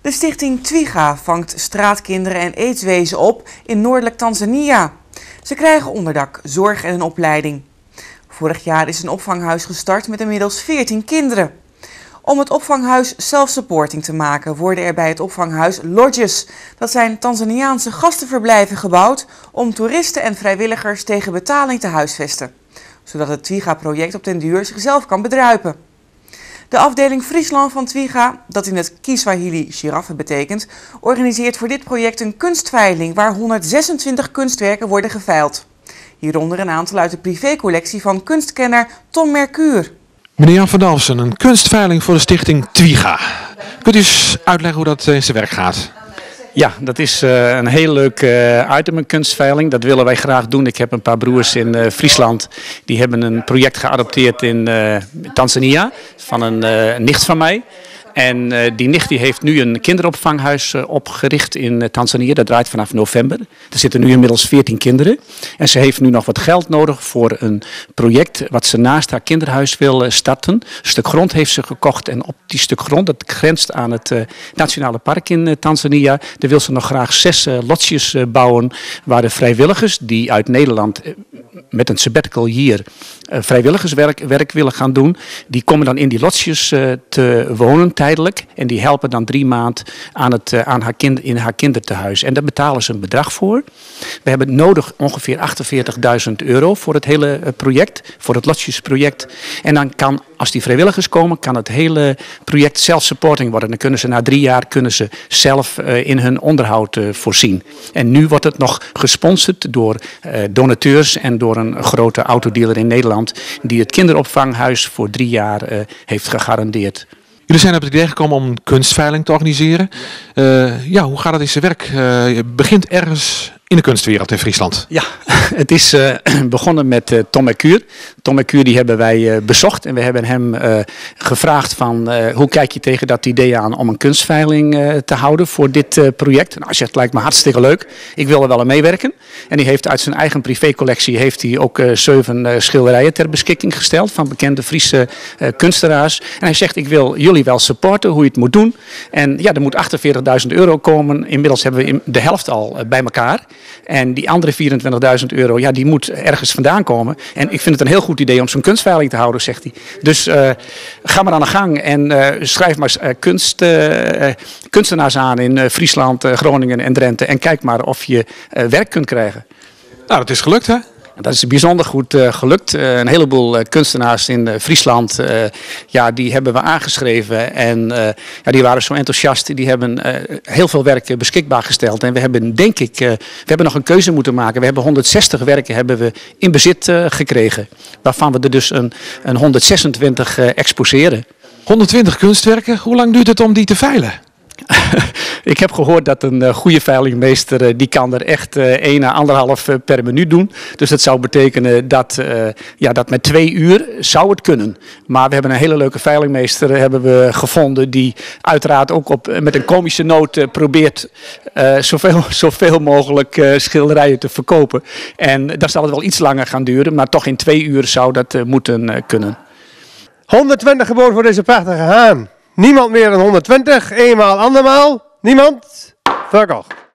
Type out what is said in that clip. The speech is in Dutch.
De stichting Twiga vangt straatkinderen en aidswezen op in noordelijk Tanzania. Ze krijgen onderdak, zorg en een opleiding. Vorig jaar is een opvanghuis gestart met inmiddels 14 kinderen. Om het opvanghuis self-supporting te maken worden er bij het opvanghuis lodges. Dat zijn Tanzaniaanse gastenverblijven gebouwd om toeristen en vrijwilligers tegen betaling te huisvesten. Zodat het Twiga-project op den duur zichzelf kan bedruipen. De afdeling Friesland van Twiga, dat in het Kiswahili giraffe betekent, organiseert voor dit project een kunstveiling waar 126 kunstwerken worden geveild. Hieronder een aantal uit de privécollectie van kunstkenner Tom Mercure. Meneer Jan van Dalfsen, een kunstveiling voor de stichting Twiga. Kunt u eens uitleggen hoe dat in zijn werk gaat? Ja, dat is een heel leuk item, een kunstveiling. Dat willen wij graag doen. Ik heb een paar broers in Friesland. Die hebben een project geadopteerd in Tanzania van een nicht van mij. En die nicht die heeft nu een kinderopvanghuis opgericht in Tanzania. Dat draait vanaf november. Er zitten nu inmiddels 14 kinderen. En ze heeft nu nog wat geld nodig voor een project wat ze naast haar kinderhuis wil starten. Een stuk grond heeft ze gekocht. En op die stuk grond, dat grenst aan het nationale park in Tanzania. Daar wil ze nog graag 6 lodges bouwen. Waar de vrijwilligers die uit Nederland met een sabbatical year vrijwilligerswerk willen gaan doen. Die komen dan in die lodges te wonen tijdelijk. En die helpen dan 3 maanden in haar kindertehuis. En daar betalen ze een bedrag voor. We hebben nodig ongeveer €48.000 voor het hele project. Voor het lodgesproject. En dan kan, als die vrijwilligers komen, kan het hele project self-supporting worden. Dan kunnen ze na 3 jaar zelf in hun onderhoud voorzien. En nu wordt het nog gesponsord door donateurs en door een grote autodealer in Nederland die het kinderopvanghuis voor 3 jaar heeft gegarandeerd. Jullie zijn op het idee gekomen om een kunstveiling te organiseren. Hoe gaat dat in zijn werk? Je begint ergens in de kunstwereld in Friesland. Ja, het is begonnen met Tom Mercure. Tom Mercure die hebben wij bezocht en we hebben hem gevraagd van hoe kijk je tegen dat idee aan om een kunstveiling te houden voor dit project. Nou, hij zegt, lijkt me hartstikke leuk. Ik wil er wel aan meewerken. En die heeft uit zijn eigen privécollectie heeft hij ook 7 schilderijen ter beschikking gesteld van bekende Friese kunstenaars. En hij zegt, ik wil jullie wel supporten hoe je het moet doen. En ja, er moet €48.000 komen. Inmiddels hebben we de helft al bij elkaar. En die andere €24.000, ja, die moet ergens vandaan komen. En ik vind het een heel goed idee om zo'n kunstveiling te houden, zegt hij. Dus ga maar aan de gang en schrijf maar kunstenaars aan in Friesland, Groningen en Drenthe. En kijk maar of je werk kunt krijgen. Nou, dat is gelukt, hè? Dat is bijzonder goed gelukt. Een heleboel kunstenaars in Friesland, die hebben we aangeschreven. En die waren zo enthousiast. Die hebben heel veel werk beschikbaar gesteld. En we hebben, denk ik, we hebben nog een keuze moeten maken. We hebben 160 werken hebben we in bezit gekregen. Waarvan we er dus een 126 exposeren. 120 kunstwerken. Hoe lang duurt het om die te veilen? Ik heb gehoord dat een goede veilingmeester die kan er echt 1 à 1,5 per minuut doen. Dus dat zou betekenen dat met 2 uur zou het kunnen. Maar we hebben een hele leuke veilingmeester hebben we gevonden die uiteraard ook met een komische noot probeert zoveel mogelijk schilderijen te verkopen. En dan zal het wel iets langer gaan duren, maar toch in 2 uur zou dat moeten kunnen. 120 geboden voor deze prachtige haan. Niemand meer dan 120, eenmaal, andermaal. Niemand? Verkocht.